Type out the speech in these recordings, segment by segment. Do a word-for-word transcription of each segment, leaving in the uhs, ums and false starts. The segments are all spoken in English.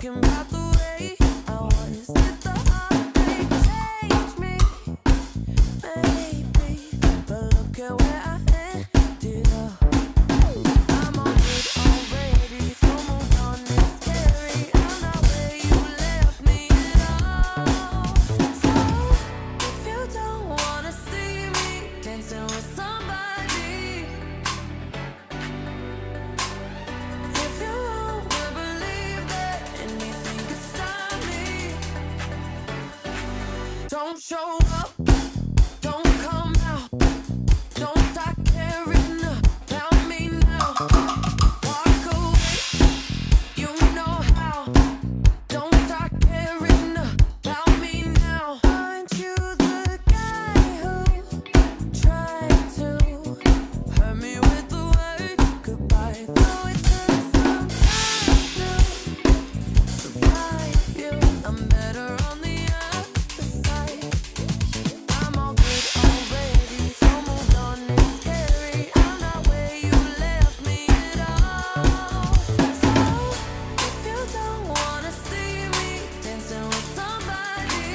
thinking about the way I was. Did the heartbreak change me? Maybe, but look at where I ended up. I'm all good already, so moved on. It's scary. I'm not where you left me at all. So if you don't wanna see me dancing with somebody, if you wanna believe that anything could stop me, don't show up, don't come out, don't start caring about me now. Walk away, you know how. Don't start caring about me now. Aren't you the guy who tried to hurt me with the word goodbye? Though it took some time to survive you, I'm better on the other side. I'm all good already, so moved on. It's scary. I'm not where you left me at all. So if you don't wanna see me dancing with somebody,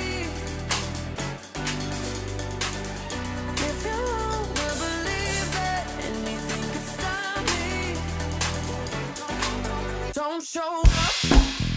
if you wanna believe that anything could stop me, don't show up,